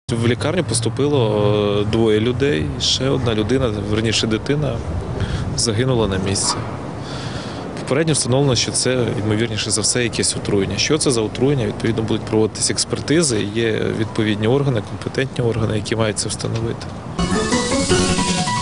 В лікарню поступило двоє людей, ще одна людина, верніше дитина, загинула на місці. Попередньо встановлено, що це, ймовірніше за все, якесь отруєння. Що це за отруєння? Відповідно, будуть проводитися експертизи, є відповідні органи, компетентні органи, які мають це встановити.